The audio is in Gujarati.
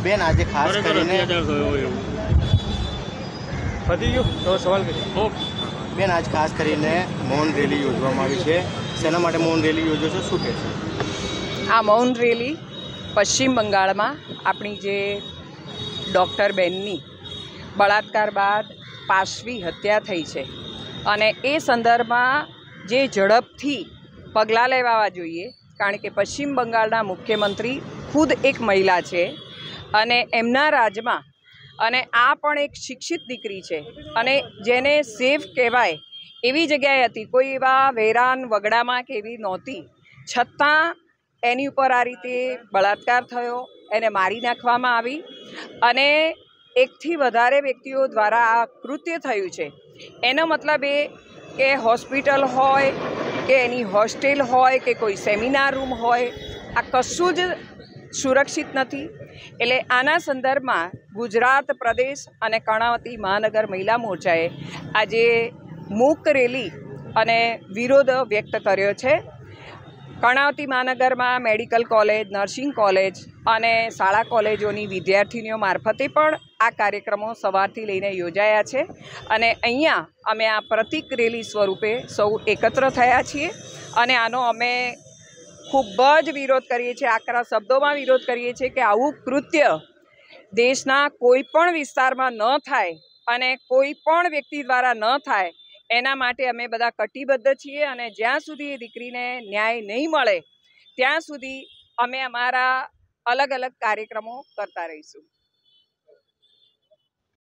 બેન આજે ખાસ કરીને બેન આજ ખાસ કરીને મૌન રેલી યોજવામાં આવી છે। શેના માટે મૌન રેલી યોજો છો, શું કહેશો? આ મૌન રેલી પશ્ચિમ બંગાળમાં આપણી જે ડૉક્ટર બેનની બળાત્કાર બાદ પાશવી હત્યા થઈ છે અને એ સંદર્ભમાં જે ઝડપથી પગલાં લેવા જોઈએ, કારણ કે પશ્ચિમ બંગાળના મુખ્યમંત્રી ખુદ એક મહિલા છે અને એમના રાજમાં અને આ પણ એક શિક્ષિત દીકરી છે અને જેને સેફ કહેવાય એવી જગ્યાએ હતી, કોઈ એવા વેરાન વગડામાં કે એવી નહોતી, છતાં એની ઉપર આ રીતે બળાત્કાર થયો, એને મારી નાખવામાં આવી અને એકથી વધારે વ્યક્તિઓ દ્વારા આ કૃત્ય થયું છે। એનો મતલબ એ કે હોસ્પિટલ હોય કે એની હોસ્ટેલ હોય કે કોઈ સેમિનાર રૂમ હોય, આ કશું જ સુરક્ષિત નથી। એટલે આના સંદર્ભમાં ગુજરાત પ્રદેશ અને કર્ણાવતી મહાનગર મહિલા મોરચાએ આજે મૂક રેલી અને વિરોધ વ્યક્ત કર્યો છે। કર્ણાવતી મહાનગરમાં મેડિકલ કોલેજ, નર્સિંગ કોલેજ અને શાળા કોલેજોની વિદ્યાર્થીનીઓ મારફતે પણ આ કાર્યક્રમો સવારથી લઈને યોજાયા છે અને અહીંયા અમે આ પ્રતિક રેલી સ્વરૂપે સૌ એકત્ર થયા છીએ અને આનો અમે ખૂબ જ વિરોધ કરીએ છીએ, આકરા શબ્દોમાં વિરોધ કરીએ છીએ કે આવું કૃત્ય દેશના કોઈ પણ વિસ્તારમાં ન થાય અને કોઈ પણ વ્યક્તિ દ્વારા ન થાય, એના માટે અમે બધા કટિબદ્ધ છીએ અને જ્યાં સુધી એ દીકરીને ન્યાય નહીં મળે ત્યાં સુધી અમે અમારા અલગ અલગ કાર્યક્રમો કરતા રહીશું।